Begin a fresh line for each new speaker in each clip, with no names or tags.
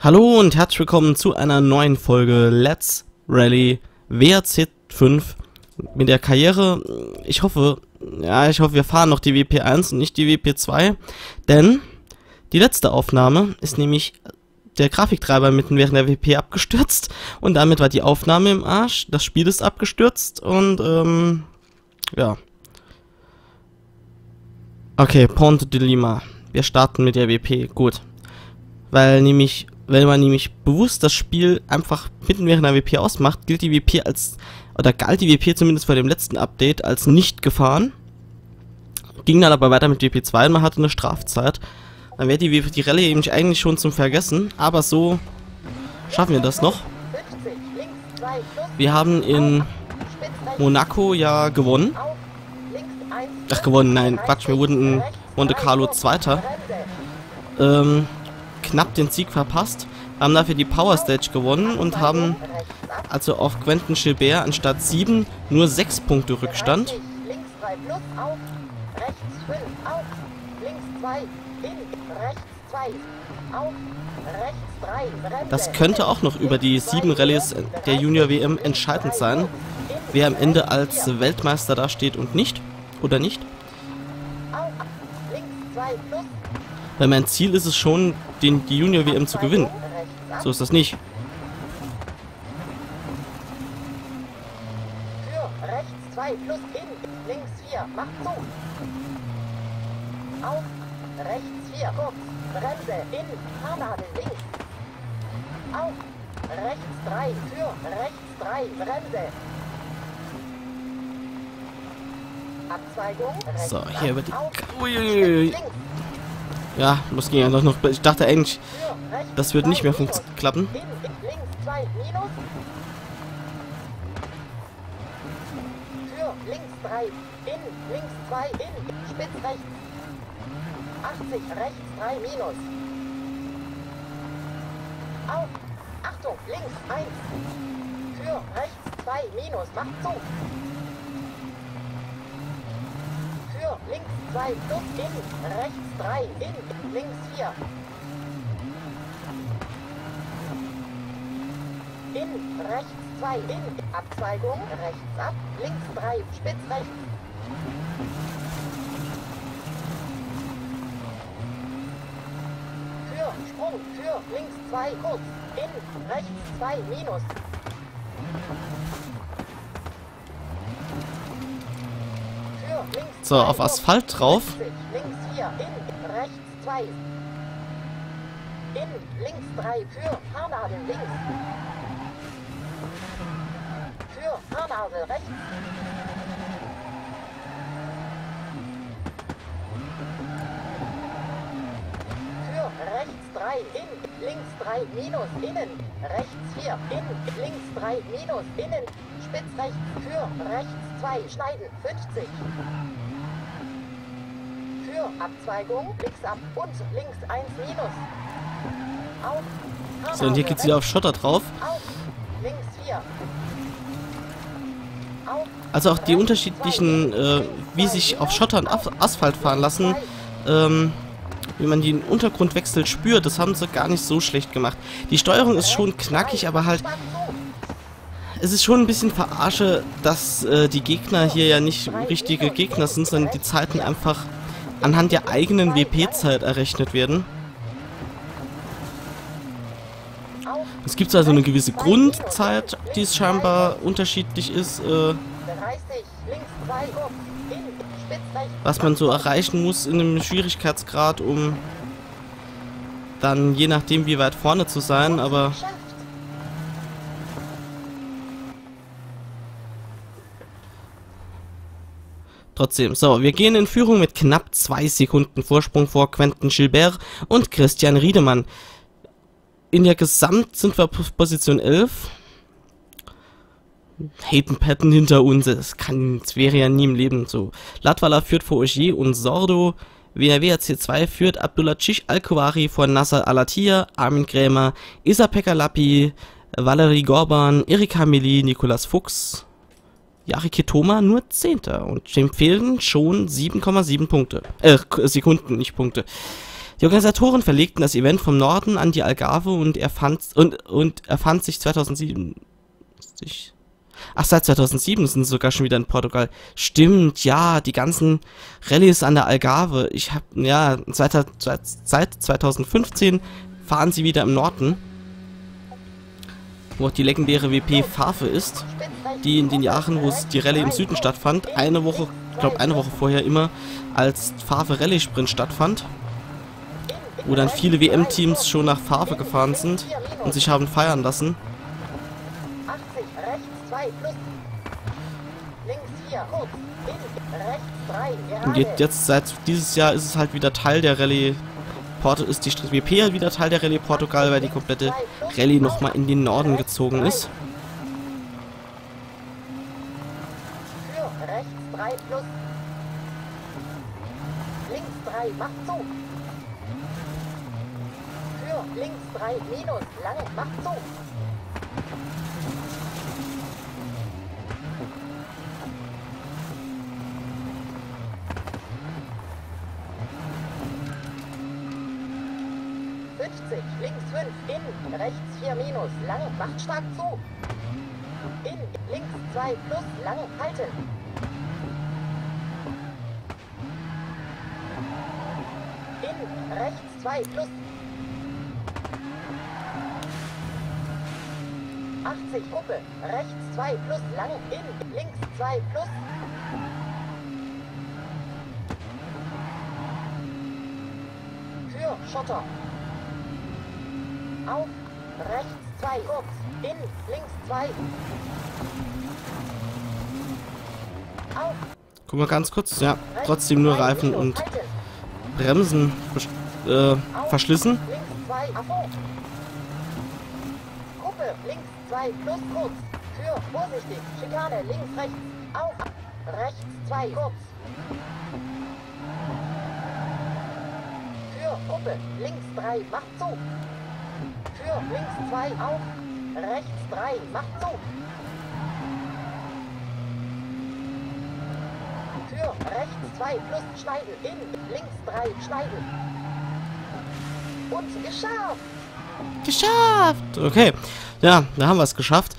Hallo und herzlich willkommen zu einer neuen Folge Let's Rally WRC 5 mit der Karriere. Ich hoffe, wir fahren noch die WP 1 und nicht die WP 2, denn die letzte Aufnahme ist nämlich der Grafiktreiber mitten während der WP abgestürzt und damit war die Aufnahme im Arsch, das Spiel ist abgestürzt und ja. Okay, Ponte de Lima. Wir starten mit der WP, gut. Wenn man nämlich bewusst das Spiel einfach mitten während der WP ausmacht, galt die WP zumindest vor dem letzten Update als nicht gefahren. Ging dann aber weiter mit WP 2 und man hatte eine Strafzeit. Dann wäre die Rallye eben eigentlich schon zum Vergessen, aber so schaffen wir das noch. Wir haben in Monaco ja gewonnen. Ach, gewonnen, nein, Quatsch, wir wurden in Monte Carlo Zweiter. Knapp den Sieg verpasst, haben dafür die Power Stage gewonnen und haben also auf Quentin Gilbert anstatt 7 nur 6 Punkte Rückstand. Das könnte auch noch über die 7 Rallyes der Junior WM entscheidend sein, wer am Ende als Weltmeister dasteht und nicht, oder nicht. Weil mein Ziel ist es schon, die Junior WM zu gewinnen. So ist das nicht.
Für rechts 2 plus in, links 4, macht zu. Auf, rechts 4, kurz, Bremse, in, Fahrnadel links. Auf, rechts 3, für rechts 3, Bremse. Abzweigung, rechts
So, hier über die...
Uiuiui.
Ja, das ging ja noch. Ich dachte eigentlich, das wird nicht mehr klappen.
Links 2 minus. Für links 3 in, links 2 in, spitz rechts. 80 rechts 3 minus. Auf. Achtung, links 1. Für rechts 2 minus, macht zu. Für links 2 plus in, rechts 3 in, links 4. In, rechts 2 in, Abzweigung, rechts ab, links 3, spitz rechts. Für Sprung, für links 2, kurz, in, rechts 2, minus. Für links
So,
2,
auf Asphalt drauf.
links 4, in, rechts 2. In, links 3, für Fahrnadel links. Für Fahrnadel rechts. Für rechts 3, in, links 3, minus, innen, rechts 4, in, links 3, minus, innen, spitz rechts, für rechts 2, schneiden, 50. Für Abzweigung, links ab und links 1, minus. Auf,
So, und hier geht's wieder auf Schotter drauf.
auf, links 4. Auf,
Also auch die unterschiedlichen, wie sich auf Schotter und Asphalt fahren lassen, wie man den Untergrundwechsel spürt, das haben sie gar nicht so schlecht gemacht. Die Steuerung ist schon knackig, aber halt, es ist schon ein bisschen Verarsche, dass die Gegner hier ja nicht richtige Gegner sind, sondern die Zeiten einfach anhand der eigenen WP-Zeit errechnet werden. Es gibt also eine gewisse Grundzeit, die es scheinbar unterschiedlich ist,
30, links 2, in, spitz rechts.
was man so erreichen muss in einem Schwierigkeitsgrad, um dann je nachdem wie weit vorne zu sein, aber
Geschafft.
trotzdem. So, wir gehen in Führung mit knapp 2 Sekunden Vorsprung vor Quentin Gilbert und Christian Riedemann. In der Gesamt sind wir auf Position 11. Hayden Patton hinter uns, das wäre ja nie im Leben so. Latvala führt vor Ogier und Sordo. WRC 2 führt Abdulaziz Al-Kouari vor Nasser Al-Attiyah, Armin Krämer, Isa-Pekka Lappi, Valerie Gorban, Erika Meli, Nikolas Fuchs, Jari Kitoma nur 10. Und dem fehlen schon 7,7 Punkte. Sekunden, nicht Punkte. Die Organisatoren verlegten das Event vom Norden an die Algarve und erfand sich 2007... Ach, seit 2007 sind sie sogar schon wieder in Portugal. Stimmt, ja, die ganzen Rallyes an der Algarve. Seit 2015 fahren sie wieder im Norden, wo auch die legendäre WP Fafe ist, die in den Jahren, wo die Rallye im Süden stattfand, eine Woche vorher immer als Fafe Rallye Sprint stattfand, wo dann viele WM-Teams schon nach Fafe gefahren sind und sich haben feiern lassen.
80, rechts 2 plus. Links 4, kurz. Rechts 3,
Und jetzt seit dieses Jahr ist es halt wieder Teil der Rallye ist die WP halt wieder Teil der Rallye Portugal, weil die komplette Rallye nochmal in den Norden gezogen ist.
Für rechts 3 plus. Links 3, macht zu. Für links 3 minus, lange, macht zu. Links 5, in, rechts 4 minus, lang, macht stark zu. In, links 2 plus, lang, halten. In, rechts 2 plus. 80, Gruppe, rechts 2 plus, lang, in, links 2 plus. Für Schotter. Auf, rechts 2, kurz, in, links 2. Auf.
Guck mal ganz kurz, ja, trotzdem nur Reifen und Bremsen verschlissen.
Links 2, Afo. Gruppe, links 2, plus kurz. Für, vorsichtig, Schikane, links, rechts. Auf, rechts 2, kurz. Für, Gruppe, links 3, macht zu. Für links 2 auf, rechts 3, macht zu. Für rechts 2 plus schneiden, in, links 3 schneiden. Und geschafft!
Geschafft! Okay, ja, da haben wir es geschafft.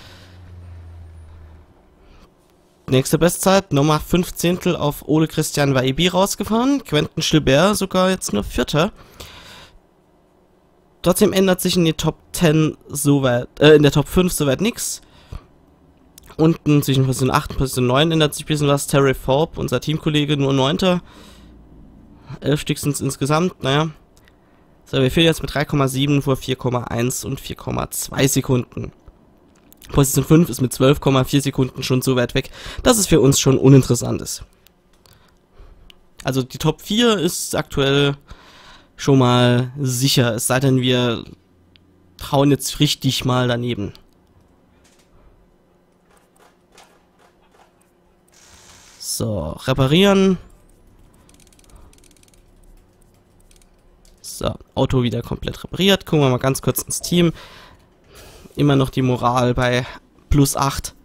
Nächste Bestzeit, nochmal 5 Zehntel auf Ole Christian Waibi rausgefahren. Quentin Gilbert sogar jetzt nur Vierter. Trotzdem ändert sich in die Top 10 soweit, in der Top 5 soweit nichts. Unten zwischen Position 8 und Position 9 ändert sich ein bisschen was. Terry Forbes, unser Teamkollege, nur 9. 11 Stück sind es insgesamt, naja. So, wir fehlen jetzt mit 3,7 vor 4,1 und 4,2 Sekunden. Position 5 ist mit 12,4 Sekunden schon so weit weg, dass es für uns schon uninteressant ist. Also die Top 4 ist aktuell schon mal sicher, es sei denn, wir hauen jetzt richtig mal daneben. So, reparieren. So, Auto wieder komplett repariert. Gucken wir mal ganz kurz ins Team. Immer noch die Moral bei +8.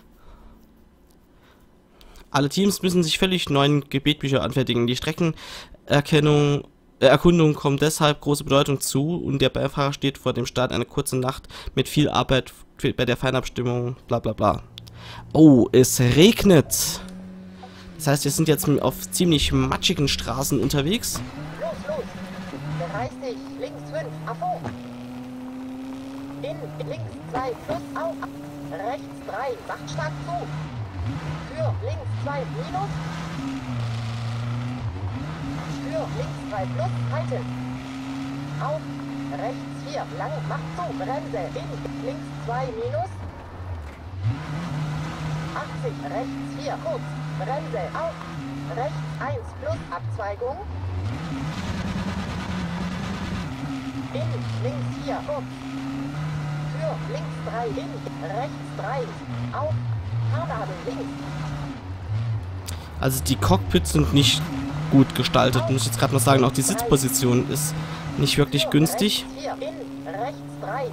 Alle Teams müssen sich völlig neuen Gebetbücher anfertigen. Die Erkundung kommt deshalb große Bedeutung zu und der Beifahrer steht vor dem Start eine kurze Nacht mit viel Arbeit bei der Feinabstimmung, bla bla bla. Oh, es regnet. Das heißt, wir sind jetzt auf ziemlich matschigen Straßen unterwegs.
Los, los. Bereich dich. Links 5, Afo. In, links 2, plus, auf. Rechts 3, macht stark zu. Für links 2, minus. Für links 3, plus, halten. Auf. Rechts 4, lang, macht zu. Bremse. In, links 2, minus. 80, rechts 4, kurz. Bremse auf, rechts 1 plus Abzweigung. In, links 4, kurz. Für links 3, in, rechts 3, auf, Fahrnadel links.
Also die Cockpits sind nicht gut gestaltet, muss ich jetzt gerade mal sagen. Auch die Sitzposition ist nicht wirklich günstig.
Rechts 4, in, rechts 3.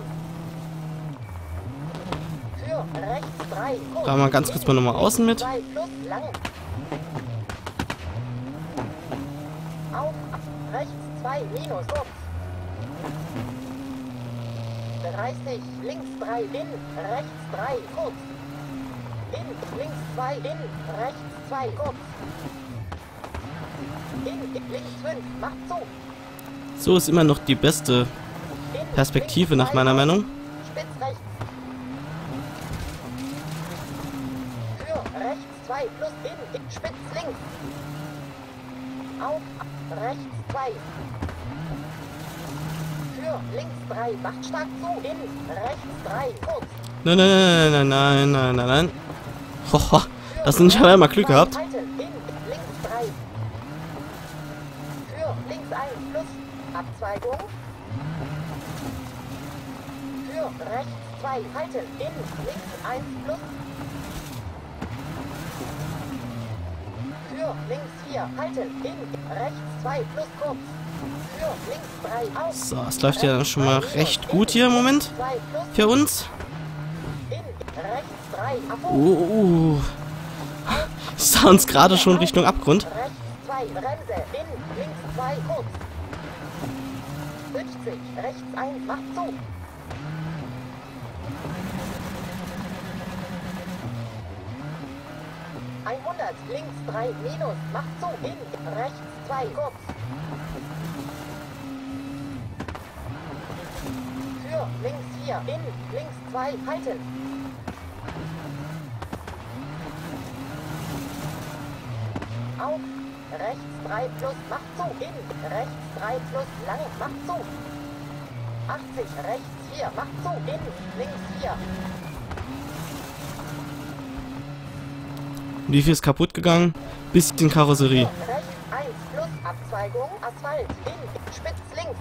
Für rechts 3, kurz.
Da mal ganz kurz mal nochmal außen mit.
2 plus lang. Auf, rechts 2 2 minus kurz. Bereist dich, links 3 in, rechts 3 kurz. In, links 2 in, rechts 2 kurz. In, links 5, macht zu.
So ist immer noch die beste Perspektive nach meiner Meinung.
Spitz rechts. Für rechts 2 plus in, spitz links. Auf, rechts 2. Für links 3, macht stark zu, in, rechts 3, kurz.
Nein, nein, nein, nein, nein, nein, nein, nein. Hoho, das sind ja immer Glück gehabt.
Halten, in, links 3. Für links 1 plus, Abzweigung. Für rechts 2, halten, in, links 1 plus. Für links 4, halten, in, rechts 2 plus kurz. Für links 3 auf.
So, es läuft ja dann schon mal recht gut hier im Moment für uns.
In, rechts 3, auf.
Sah uns gerade schon Richtung Abgrund.
Rechts 2, Bremse, in, links 2, kurz. 50, rechts 1, macht zu. Links 3 minus, macht zu, in, rechts 2, kurz. Für links 4, in, links 2, halten. Auf, rechts 3 plus, macht zu, in, rechts 3 plus, lang, macht zu. 80, rechts 4, macht zu, in, links 4.
Wie viel ist kaputt gegangen? Bisschen Karosserie.
Rechts 1 plus, Abzweigung, Asphalt, in, spitz links.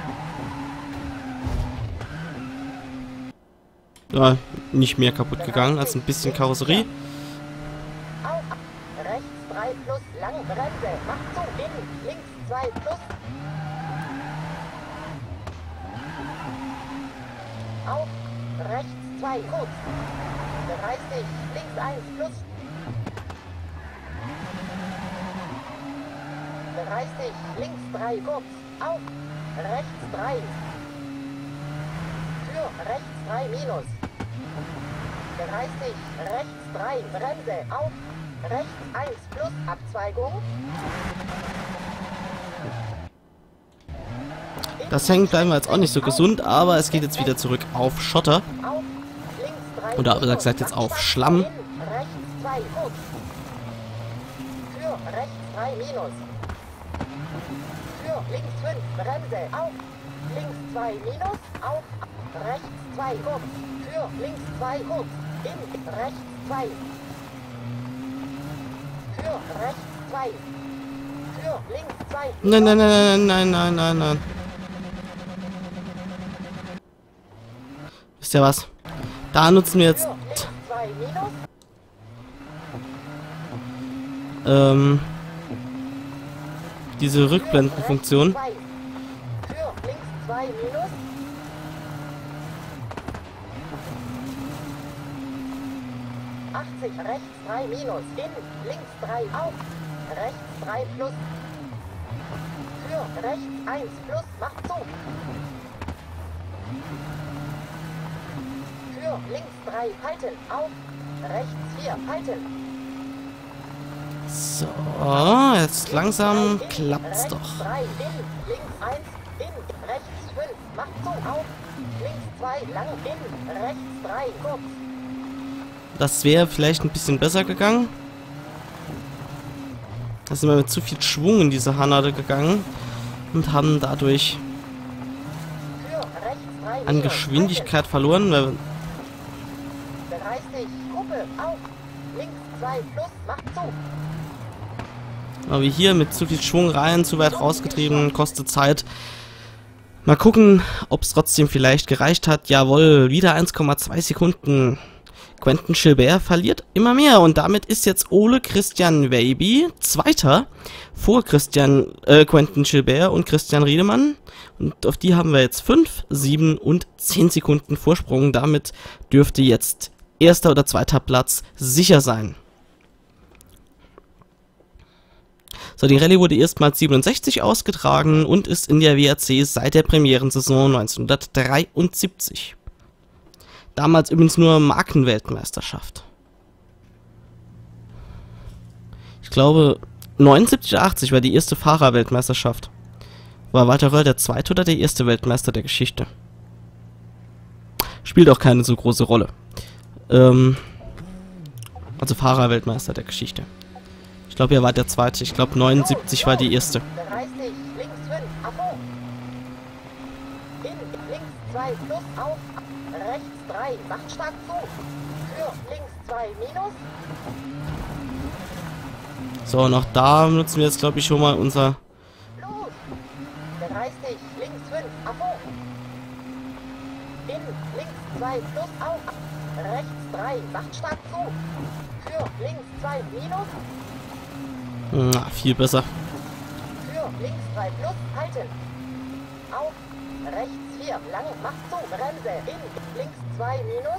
Ja, nicht mehr kaputt gegangen als ein bisschen Karosserie.
Auf, rechts 3 plus, lang, Bremse, macht zu, in, links 2 plus. Auf, rechts 2, kurz. Bereist dich, links 1 plus. Bereist dich, links 3, kurz. Auf, rechts 3. Für rechts 3 minus. Bereist dich, rechts 3, Bremse, auf, rechts 1 plus, Abzweigung.
Das Hängen bleiben wir jetzt auch nicht so gesund, aber es geht jetzt wieder zurück auf Schotter.
Auf, links 3
Oder besser gesagt jetzt auf Schlamm.
Rechts 2, kurz. Für rechts 3 minus. Für links 5, Bremse, auf. Links 2 minus, auf. Rechts 2, kurz. Für links 2, kurz. In, rechts 2. Für rechts 2. Für links 2.
Nein, nein, nein, nein, nein, nein, nein. Wisst ihr was? Da nutzen wir jetzt
Für links 2 minus.
diese Rückblendenfunktion.
Für links 2 minus. Rechts 3 minus, in, links 3 auf, rechts 3 plus. Für rechts 1 plus, macht zu. Für links 3 halten, auf, rechts 4 halten.
So, jetzt langsam klappt's
rechts
doch.
3 in, links 1 in, rechts 5, macht zu, auf, links 2 lang in, rechts 3 kurz.
Das wäre vielleicht ein bisschen besser gegangen. Da sind wir mit zu viel Schwung in diese Hanade gegangen und haben dadurch
Für rechts 3
an
minus,
Geschwindigkeit verloren. Weil
halten. Bereist dich, Gruppe, auf, links 2 plus, macht zu.
aber wir hier mit zu viel Schwung rein, zu weit rausgetrieben, kostet Zeit. Mal gucken, ob es trotzdem vielleicht gereicht hat. Jawohl, wieder 1,2 Sekunden. Quentin Gilbert verliert immer mehr und damit ist jetzt Ole Christian Weiby Zweiter vor Quentin Gilbert und Christian Riedemann. Und auf die haben wir jetzt 5, 7 und 10 Sekunden Vorsprung. Damit dürfte jetzt erster oder zweiter Platz sicher sein. So, die Rallye wurde erstmals 67 ausgetragen und ist in der WRC seit der Premierensaison 1973. Damals übrigens nur Markenweltmeisterschaft. Ich glaube, 79 oder 80 war die erste Fahrerweltmeisterschaft. War Walter Röll der zweite oder der erste Weltmeister der Geschichte? Spielt auch keine so große Rolle. Also Fahrerweltmeister der Geschichte. Ich glaube, er war der zweite. Ich glaube, 79 war die erste.
30, links 5, Achtung. In, links 2, plus, auf, rechts 3, macht stark zu. Für, links 2, minus.
So, noch da nutzen wir jetzt, glaube ich, schon mal unser...
Los. 30, links 5, Achtung. In, links 2, plus, auf, rechts 3, macht stark zu. Für, links 2, minus.
Na, viel besser.
Für, links 3, plus, halten. Auf, rechts 4, lang, macht zu, Bremse, in, links 2, minus.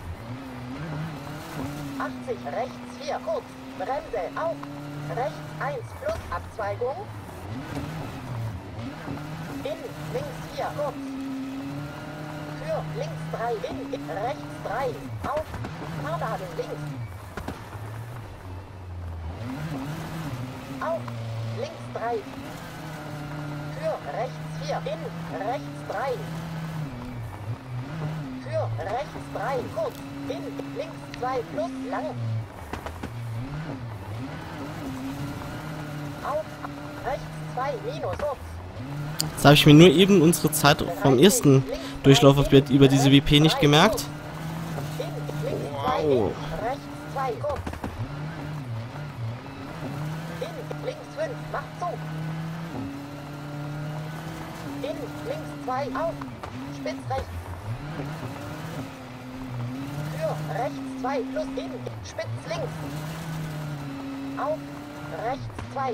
80, rechts 4, kurz, Bremse, auf, rechts 1, plus, Abzweigung. In, links 4, kurz. Für, links 3, in, rechts 3, auf, Fahrbahn links. Auf, links 3. Für, rechts 4, in, rechts 3. Für, rechts 3, kurz, in, links 2, plus, lang. Auf, rechts 2, minus, kurz.
Jetzt habe ich mir nur eben unsere Zeit vom ersten Durchlauf über diese WP nicht gemerkt. Wow.
Rechts 2, kurz. In, links 5, macht zu. In, links 2, auf. Spitz rechts. Für, rechts 2, plus, in, spitz links. Auf, rechts 2.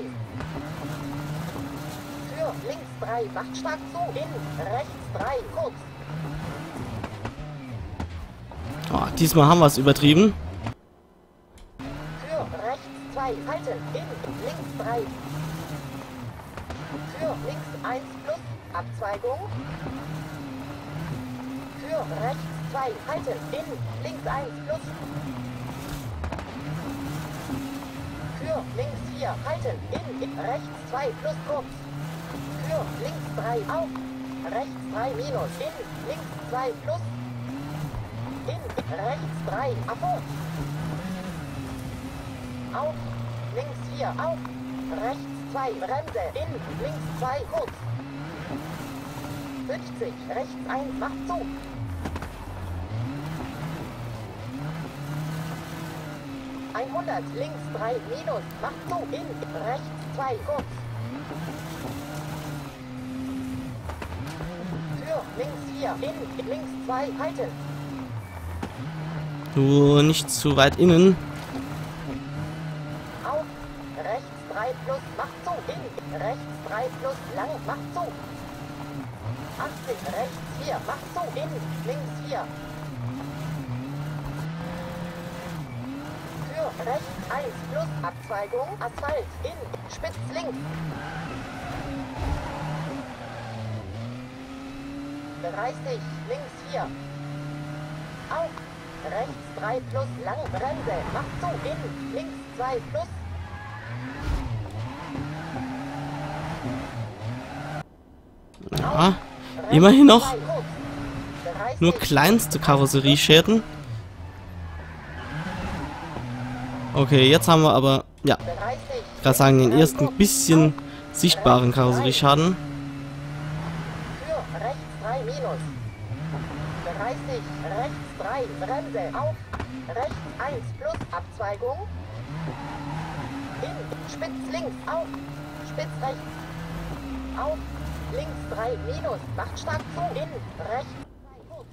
Für, links 3, macht stark zu. In, rechts 3, kurz.
Oh, diesmal haben wir es übertrieben.
Für, rechts 2, halten. In, links 3. Für, links 1, plus, Abzweigung. Für, rechts 2, halten. In, links 1, plus. Für, links 4, halten. In, rechts 2, plus, kurz. Für, links 3, auf. Rechts 3, minus. In, links 2, plus. In, rechts 3, Achtung. Auf, links 4, auf. Rechts 2, Bremse. In, links 2, kurz. 50, rechts 1, macht zu. Links 3, minus, macht zu, in, rechts 2, kurz. Für, links 4, in, links 2, halten.
Nur nicht zu weit innen.
Auf, rechts 3 plus, macht zu, in, rechts 3 plus, lang, macht zu. 80, rechts 4, macht zu, in, links 4. Für, rechts 1 plus, Abzweigung, Asphalt, in, spitz links. 30, links 4. Auf, rechts 3 plus, lang, Bremse, macht zu, in, links 2 plus.
Ja, immerhin noch nur kleinste Karosserieschäden. Okay, jetzt haben wir aber, ja, ich kann sagen, den ersten bisschen sichtbaren Karosserieschaden.
Für, rechts 3 minus. 30, rechts 3, Bremse, auf, rechts 1 plus, Abzweigung. In, spitz links, auf, spitz rechts. Auf, links 3 minus, macht stark zu, in, rechts 2 kurz.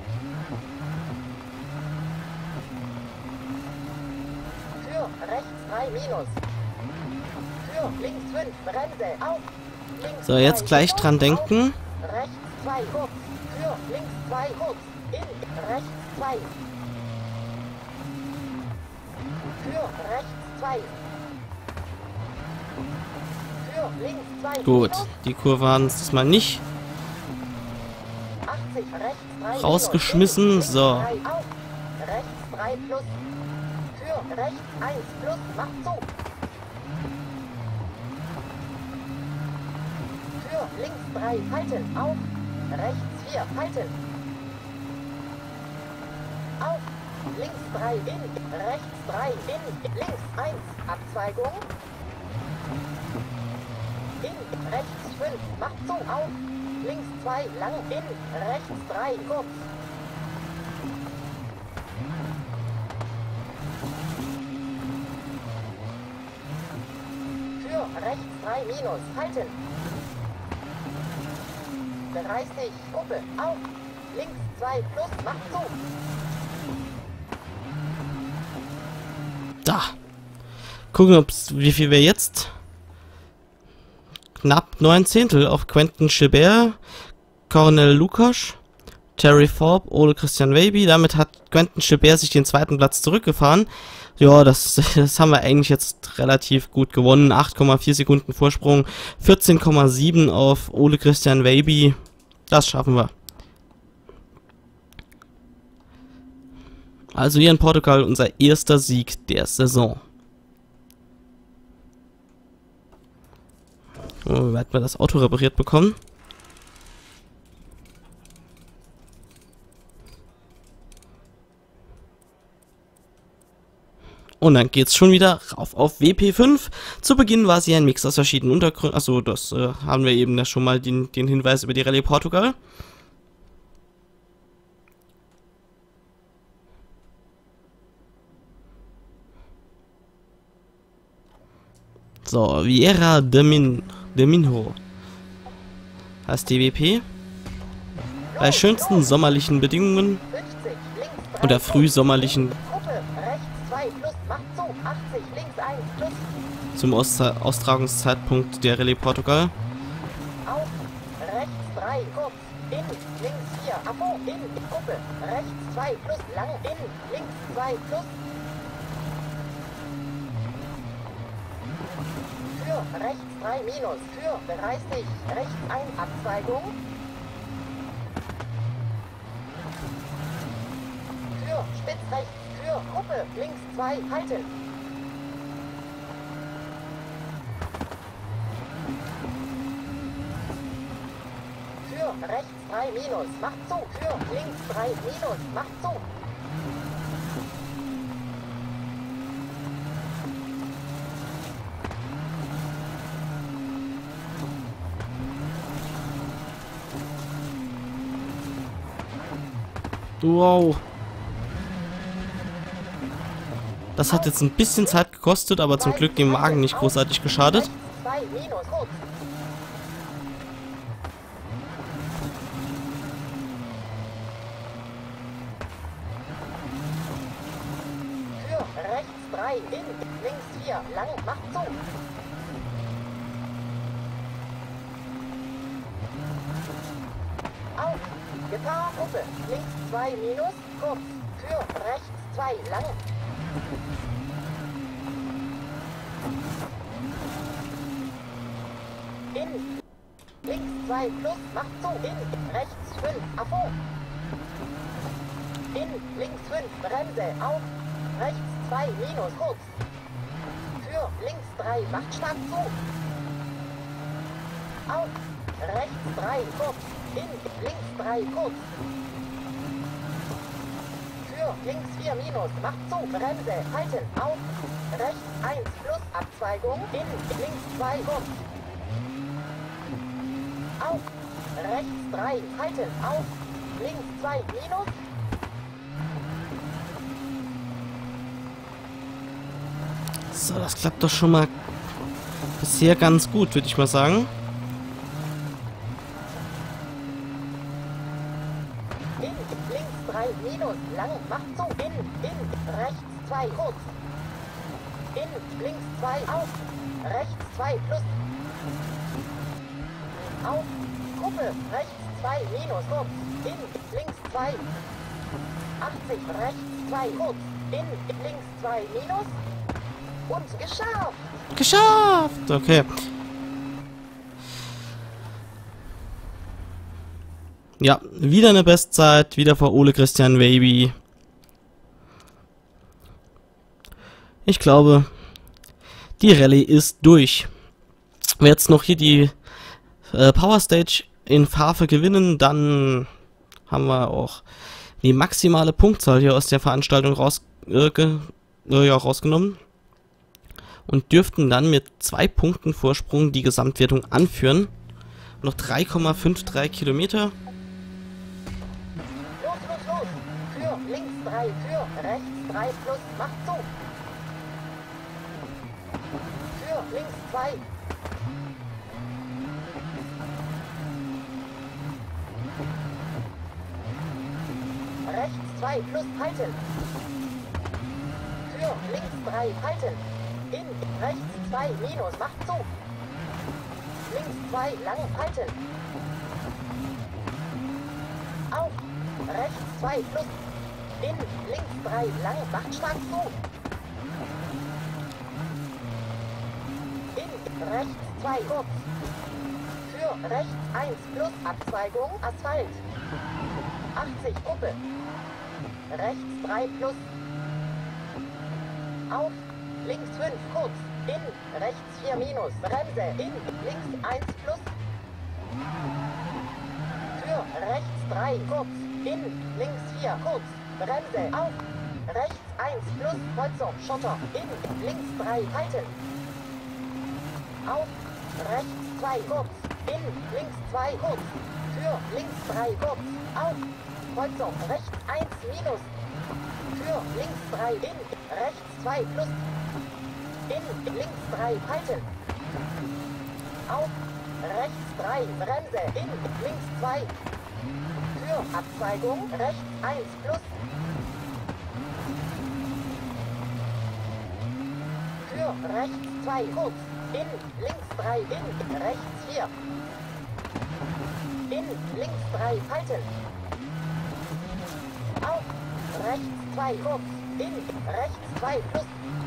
Für, rechts 3 minus. Für, links 5, Bremse, auf. Links
So, jetzt
2
gleich
minus,
dran
auf.
denken.
Rechts 2 kurz. Für, links 2 kurz. In, rechts 2. Für, rechts 2. für links 2
Gut,
minus,
die Kurve waren es diesmal nicht
80 rechts 3
rausgeschmissen.
minus,
So,
links 3 auf, rechts 3 plus, für rechts 1 plus, macht zu. Für links 3 halten, auf, rechts 4 halten. Auf, links 3 in, rechts 3 in, links 1, Abzweigung. In, rechts 5, macht zu, auf, links 2, lang in, rechts 3, kurz. Für rechts 3 minus, halten. 30, Gruppe, auf, links 2 plus, macht zu.
da. Gucken, wie viel wir jetzt. Knapp 9 Zehntel auf Quentin Gilbert, Cornel Lukas, Terry Forbes, Ole Christian Weiby. Damit hat Quentin Gilbert sich den zweiten Platz zurückgefahren. Ja, das haben wir eigentlich jetzt relativ gut gewonnen. 8,4 Sekunden Vorsprung, 14,7 auf Ole Christian Weiby. Das schaffen wir. Also hier in Portugal unser erster Sieg der Saison. Oh, werden wir das Auto repariert bekommen? Und dann geht's schon wieder rauf auf WP5. Zu Beginn war sie ein Mix aus verschiedenen Untergründen. Achso, das haben wir eben da schon mal den Hinweis über die Rallye Portugal. So, Vieira de Minho heißt die WP. Bei schönsten sommerlichen Bedingungen oder frühsommerlichen zum Austragungszeitpunkt der Rallye Portugal.
Auf, rechts 3, kurz, in, links 4, Abo, in, Gruppe, rechts 2 plus, lang, in, links 2 plus. Für rechts 3 minus, für 30, rechts 1, Abzweigung. Für spitz rechts, für Gruppe, links 2, halten. Für rechts 3 minus, macht zu, für links 3 minus, macht zu.
Wow. Das hat jetzt ein bisschen Zeit gekostet, aber zum Glück dem Wagen nicht großartig geschadet.
2 minus, kurz. Für rechts 3, in, links 4, lang, macht zu. Auf, Gefahr, Gruppe, links 2 minus, kurz, für rechts 2, lang. In, links 2 plus, macht zu, in, rechts 5, Abo. In, links 5, Bremse, auf, rechts 2 minus, kurz. Für links 3, macht stark zu. Auf, rechts 3, kurz, in, links 3, kurz. Für links 4 minus, macht zu, Bremse, halten, auf, rechts 1 plus, Abzweigung, in, links 2, kurz. Auf, rechts 3, halten, auf, links 2 minus.
So, das klappt doch schon mal bisher ganz gut, würde ich mal sagen.
In, links 3 minus, lang, macht zu, in, rechts 2, kurz. In, links 2, auf, rechts 2 plus. Auf, Gruppe, rechts 2 minus, kurz. In, links 2, 80, rechts 2, kurz. In, links 2 minus. Und geschafft!
Geschafft! Okay. Ja, wieder eine Bestzeit, wieder vor Ole Christian Weiby. Ich glaube, die Rallye ist durch. Wenn wir jetzt noch hier die Power Stage in Fafe gewinnen, dann haben wir auch die maximale Punktzahl hier aus der Veranstaltung rausgenommen und dürften dann mit 2 Punkten Vorsprung die Gesamtwertung anführen. Noch 3,53 Kilometer.
Los, los, los. Für links 3, für rechts 3 plus, macht zu. Für links 2. Rechts 2 plus halten. Für links 3 halten. In rechts 2 minus, macht zu. Links 2 lang halten. Auf. Rechts 2 plus. In links 3 lang, macht stark zu. In rechts 2 kurz. Für rechts 1 plus Abzweigung Asphalt. 80 Gruppe. Rechts 3 plus. Auf. Links 5 kurz. In. Rechts 4 minus. Bremse. In. Links 1 plus. Für rechts 3 kurz. In. Links 4 kurz. Bremse. Auf. Rechts 1 plus. Kreuzung. Schotter. In. Links 3 halten. Auf. Rechts 2 kurz. In. Links 2 kurz. Für links 3 kurz. Auf. Kreuzung. Rechts 1 minus. Für links 3 in. Rechts 2 plus. In. Links 3 halten. Auf. Rechts 3 Bremse. In. Links 2. Für Abzweigung. Rechts 1 plus. Für rechts 2 kurz. In. Links 3 in. Rechts 4. In. Links 3 halten. Auf. Rechts 2 kurz. In. Rechts 2 plus.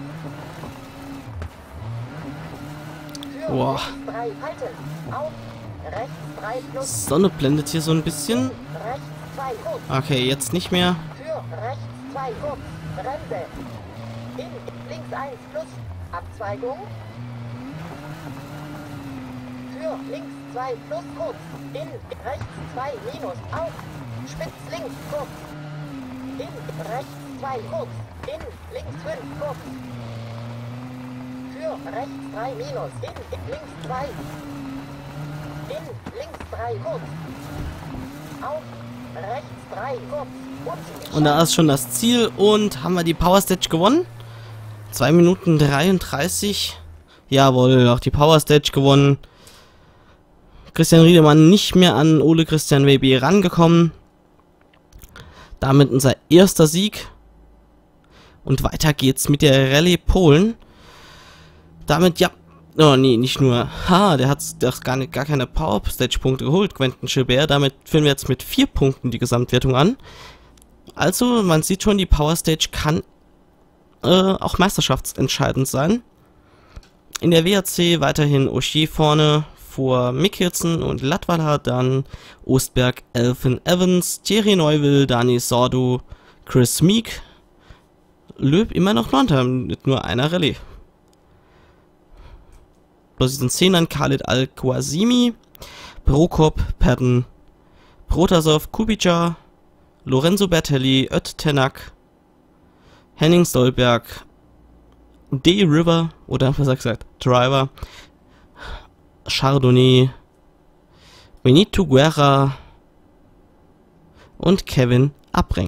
Für
Boah.
rechts 3 halten. Auf. Rechts 3 plus.
Sonne blendet hier so ein bisschen.
Rechts 2 kurz.
Okay, jetzt nicht mehr.
Für rechts 2 kurz. Bremse. In. Links 1 plus. Abzweigung. Für links 2 plus kurz. In. Rechts 2 minus. Auf. Spitz links kurz. In. Rechts 2 kurz. In. Links 5 kurz. Für rechts 3 minus. In. Links 2. In. Links 3 kurz. Auf. Rechts 3 kurz.
Und da ist schon das Ziel und haben wir die Power Stage gewonnen. 2 Minuten 33. Jawohl, auch die Power Stage gewonnen. Christian Riedemann nicht mehr an Ole Christian Weiby rangekommen. Damit unser erster Sieg. Und weiter geht's mit der Rallye Polen. Damit, ja. Oh nee, nicht nur. Der hat gar keine Power Stage Punkte geholt, Quentin Gilbert. Damit führen wir jetzt mit 4 Punkten die Gesamtwertung an. Also, man sieht schon, die Power Stage kann auch meisterschaftsentscheidend sein. In der WRC weiterhin Ogier vorne vor Mikkelsen und Latvala, dann Ostberg, Elfyn Evans, Thierry Neuville, Dani Sordo, Chris Meek, Löb immer noch 9. mit nur einer Rallye. Bloß diesen 10ern Khalid Al-Kouazimi, Prokop, Patton, Protasov, Kubica, Lorenzo Bertelli, Öztenak, Henning Stolberg, D. River, oder was er gesagt, Driver, Chardonnay, Benito Guerra und Kevin Abreng.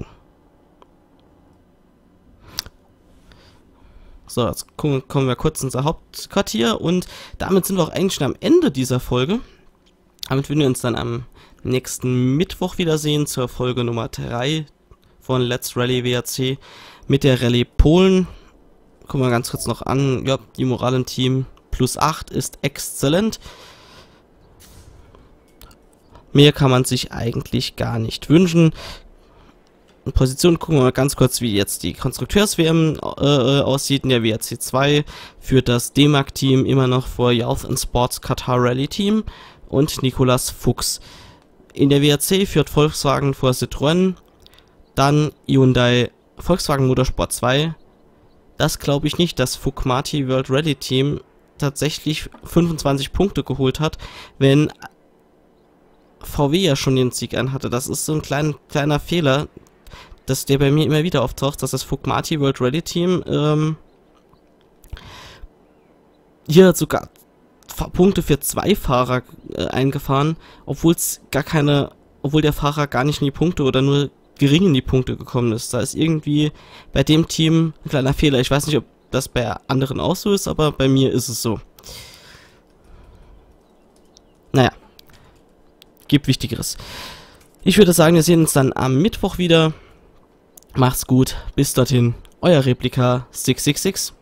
So, jetzt kommen wir kurz in unser Hauptquartier und damit sind wir auch eigentlich schon am Ende dieser Folge. Damit würden wir uns dann am nächsten Mittwoch wiedersehen zur Folge Nummer 3 von Let's Rally WRC mit der Rallye Polen. Gucken wir ganz kurz noch an. Ja, die Moral im Team +8 ist exzellent. Mehr kann man sich eigentlich gar nicht wünschen. In Position gucken wir mal ganz kurz, wie jetzt die Konstrukteurs-WM aussieht. In der WRC 2 führt das D-Mark-Team immer noch vor Youth and Sports Qatar Rally Team und Nicolas Fuchs. In der WRC führt Volkswagen vor Citroën, dann Hyundai Volkswagen Motorsport 2. Das glaube ich nicht, dass Fugmati World Rally Team tatsächlich 25 Punkte geholt hat, wenn VW ja schon den Sieg anhatte. Das ist so ein kleiner Fehler, der bei mir immer wieder auftaucht, dass das Fugmati World Rally Team hier hat sogar Punkte für 2 Fahrer eingefahren, obwohl der Fahrer gar nicht in die Punkte oder nur gering in die Punkte gekommen ist. Da ist irgendwie bei dem Team ein kleiner Fehler. Ich weiß nicht, ob das bei anderen auch so ist, aber bei mir ist es so. Naja, gibt Wichtigeres. Ich würde sagen, wir sehen uns dann am Mittwoch wieder. Macht's gut, bis dorthin, euer Replika 666.